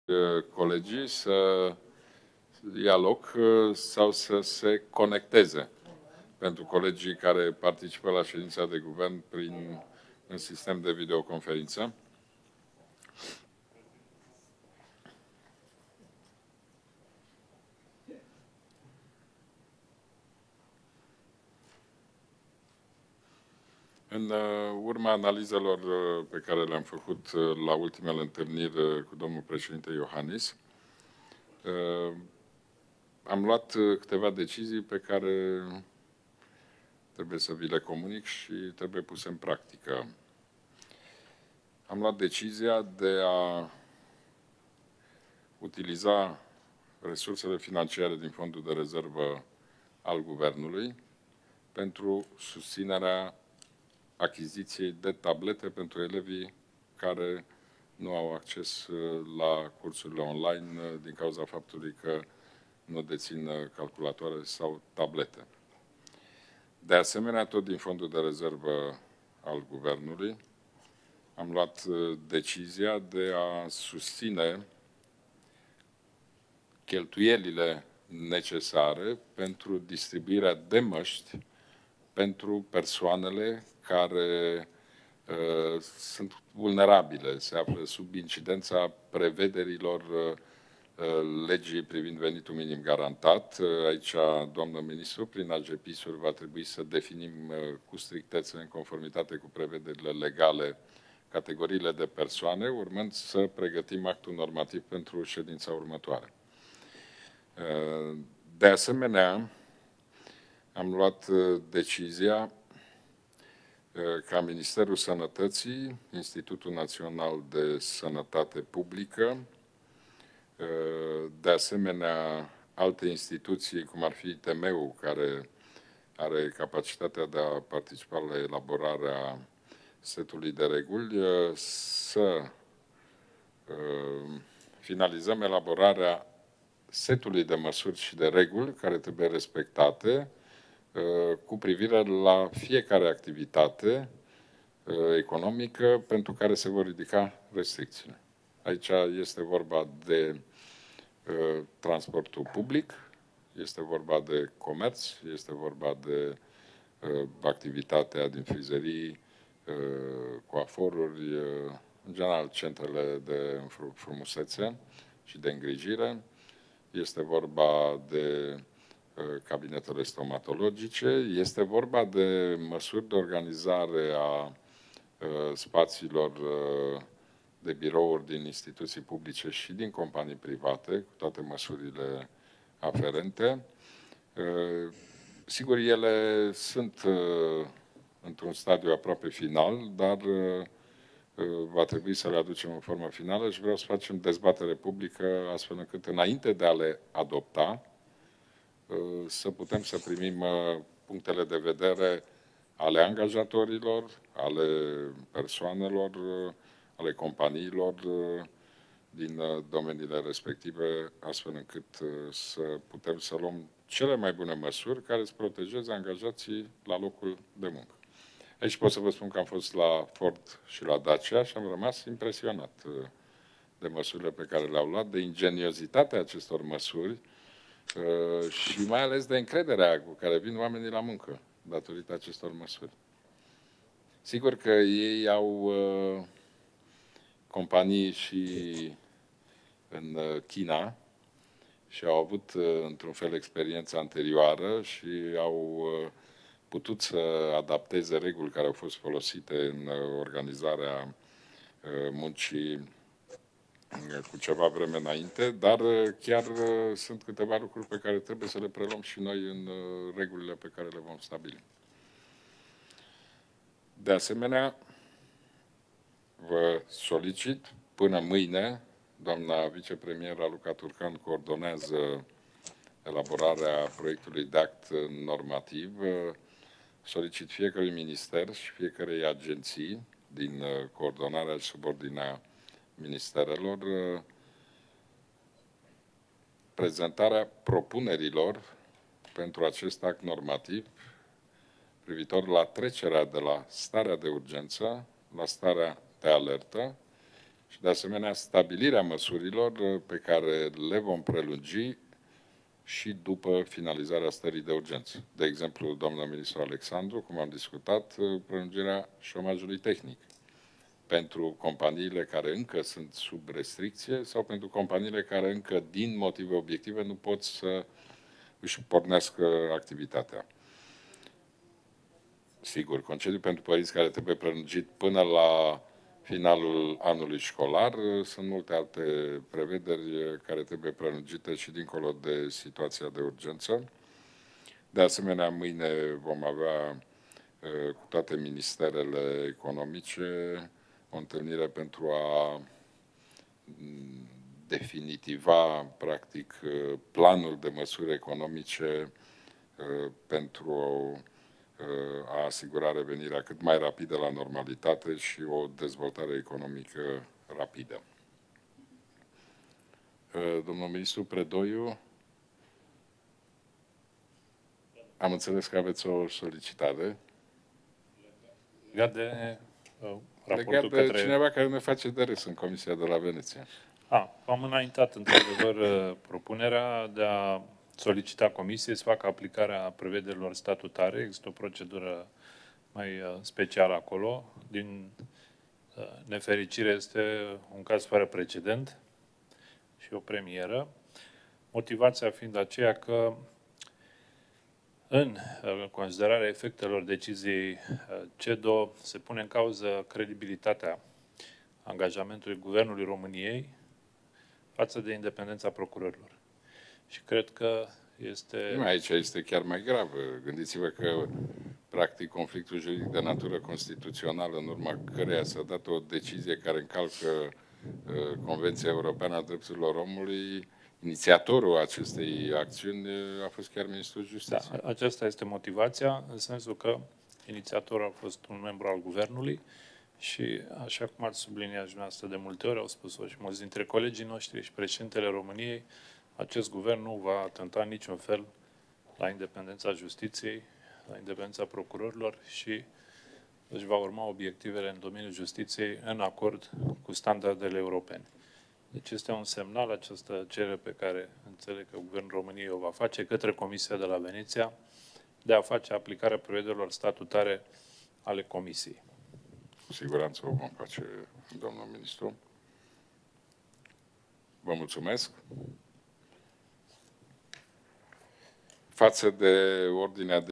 colegii să ia loc sau să se conecteze pentru colegii care participă la ședința de guvern prin un sistem de videoconferință. În urma analizelor pe care le-am făcut la ultimele întâlniri cu domnul președinte Iohannis, am luat câteva decizii pe care trebuie să vi le comunic și trebuie puse în practică. Am luat decizia de a utiliza resursele financiare din fondul de rezervă al Guvernului pentru susținerea achiziției de tablete pentru elevii care nu au acces la cursurile online din cauza faptului că nu dețin calculatoare sau tablete. De asemenea, tot din fondul de rezervă al Guvernului, am luat decizia de a susține cheltuielile necesare pentru distribuirea de măști pentru persoanele care sunt vulnerabile, se află sub incidența prevederilor legii privind venitul minim garantat. Aici, doamnă ministru, prin AGEPIS-uri va trebui să definim cu strictețe, în conformitate cu prevederile legale, categoriile de persoane, urmând să pregătim actul normativ pentru ședința următoare. De asemenea, am luat decizia ca Ministerul Sănătății, Institutul Național de Sănătate Publică, de asemenea alte instituții, cum ar fi ITM-ul, care are capacitatea de a participa la elaborarea setului de reguli, să finalizăm elaborarea setului de măsuri și de reguli care trebuie respectate cu privire la fiecare activitate economică pentru care se vor ridica restricțiile. Aici este vorba de transportul public, este vorba de comerț, este vorba de activitatea din frizerii, coaforuri, în general centrele de frumusețe și de îngrijire. Este vorba de cabinetele stomatologice, este vorba de măsuri de organizare a spațiilor de birouri din instituții publice și din companii private, cu toate măsurile aferente. Sigur, ele sunt într-un stadiu aproape final, dar va trebui să le aducem în formă finală și vreau să facem dezbatere publică astfel încât, înainte de a le adopta, să putem să primim punctele de vedere ale angajatorilor, ale persoanelor, ale companiilor din domeniile respective, astfel încât să putem să luăm cele mai bune măsuri care să protejeze angajații la locul de muncă. Aici pot să vă spun că am fost la Ford și la Dacia și am rămas impresionat de măsurile pe care le-au luat, de ingeniozitatea acestor măsuri și mai ales de încrederea cu care vin oamenii la muncă datorită acestor măsuri. Sigur că ei au companii și în China și au avut într-un fel experiența anterioară și au putut să adapteze reguli care au fost folosite în organizarea muncii cu ceva vreme înainte, dar chiar sunt câteva lucruri pe care trebuie să le preluăm și noi în regulile pe care le vom stabili. De asemenea, vă solicit până mâine, doamna vicepremier Raluca Turcan coordonează elaborarea proiectului de act normativ, solicit fiecărui minister și fiecărei agenții din coordonarea și subordinea ministerelor prezentarea propunerilor pentru acest act normativ privitor la trecerea de la starea de urgență la starea de alertă și, de asemenea, stabilirea măsurilor pe care le vom prelungi și după finalizarea stării de urgență. De exemplu, doamna ministru Alexandru, cum am discutat, prelungirea șomajului tehnic pentru companiile care încă sunt sub restricție sau pentru companiile care încă, din motive obiective, nu pot să își pornească activitatea. Sigur, concediu pentru părinți care trebuie prelungit până la finalul anului școlar. Sunt multe alte prevederi care trebuie prelungite și dincolo de situația de urgență. De asemenea, mâine vom avea cu toate ministerele economice o întâlnire pentru a definitiva, practic, planul de măsuri economice pentru a asigura revenirea cât mai rapidă la normalitate și o dezvoltare economică rapidă. Domnul ministru Predoiu, am înțeles că aveți o solicitare. Legat de raportul către cineva care ne face de râs în Comisia de la Veneția. Am înaintat, într-adevăr, propunerea de a solicita Comisiei să facă aplicarea prevederilor statutare. Există o procedură mai specială acolo. Din nefericire, este un caz fără precedent și o premieră. Motivația fiind aceea că, în considerarea efectelor deciziei CEDO, se pune în cauză credibilitatea angajamentului Guvernului României față de independența procurorilor. Și cred că este... Aici este chiar mai grav. Gândiți-vă că, practic, conflictul juridic de natură constituțională, în urma căreia s-a dat o decizie care încalcă Convenția Europeană a Drepturilor Omului, inițiatorul acestei acțiuni a fost chiar Ministrul Justiției. Da, aceasta este motivația, în sensul că inițiatorul a fost un membru al Guvernului și, așa cum ați subliniat și dumneavoastră de multe ori, au spus-o și mulți dintre colegii noștri și președintele României, acest guvern nu va atenta în niciun fel la independența justiției, la independența procurorilor și își va urma obiectivele în domeniul justiției în acord cu standardele europene. Deci este un semnal, această cerere pe care înțeleg că Guvernul României o va face către Comisia de la Veneția de a face aplicarea prevederilor statutare ale Comisiei. Cu siguranță o vom face, domnul ministru. Vă mulțumesc. Față de ordinea de